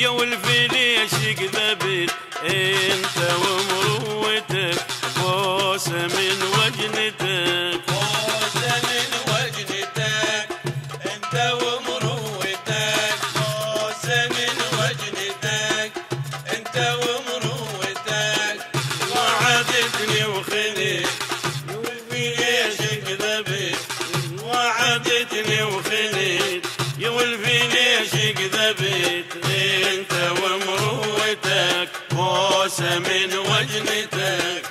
يا ولفي ليش كذبت انت ومروتك بوسه من وجنتك بوسه من وجنتك انت ومروتك بوسه من وجنتك انت ومروتك وعدتني وخنت يا ولفي ليش كذبت وعدتني وخنت يا ولفي ليش كذبت انت ومروتك بوسه من وجنتك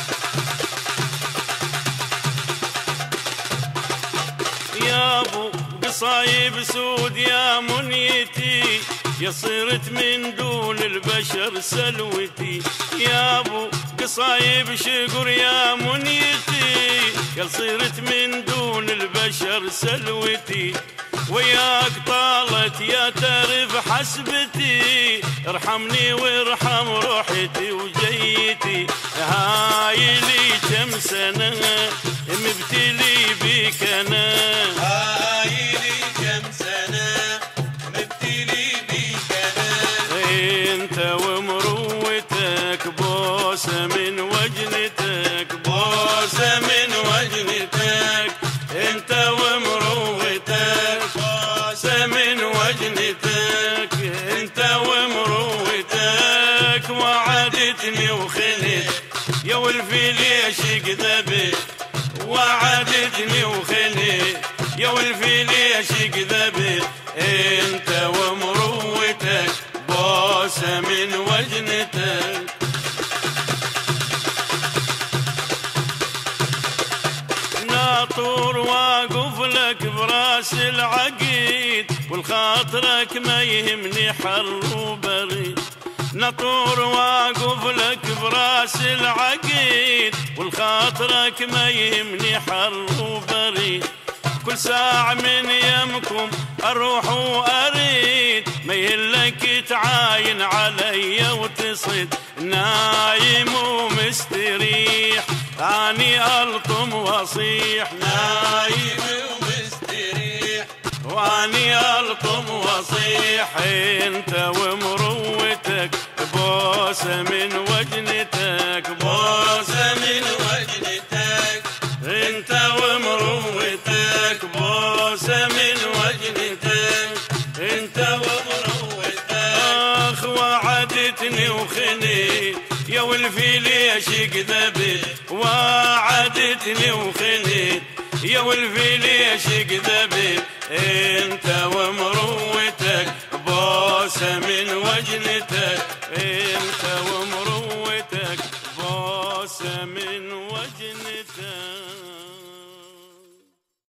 يا ابو قصايب سود يا منيتي يا صرت من دون البشر سلوتي يا ابو قصايب شقر يا منيتي يا صرت من دون البشر سلوتي وياك طالت يا ترف حسبتي ارحمني وارحم روحتي وجيتي هاي لي كم سنة مبتلي بك انا هاي لي كم سنة مبتلي بك انا انت ومروتك بوسه من وجنتك بوسه من وجنتك انت ومروتك بوسه من وجنتك انت ومروتك وعدتني وخنت يا ولفي ليش كذبت وعدتني وخنت يا ولفي ليش كذبت انت ومروتك بوسه من وجنتك ناطور واقف لك براس العقيد والخاطرك ما يهمني حر وبريد ناطور واقف لك براس العقيد والخاطرك ما يهمني حر وبريد كل ساعة من يمكم أروح وأريد ما يهلك تعاين علي وتصد نايم ومستريح أني ألطم وأصيح نايم ومستريح وأني ألطم وأصيح أنت ومروتك بوسه من وجنتك بوسه من وجنتك انت ومروتك بوسه من وجنتك انت ومروتك اخ وعدتني وخنت يا ولفي ليش كذبت وعدتني وخنت يا ولفي ليش كذبت انت ومروتك بوسه من وجنتك انت ومروتك بوسه من وجنتك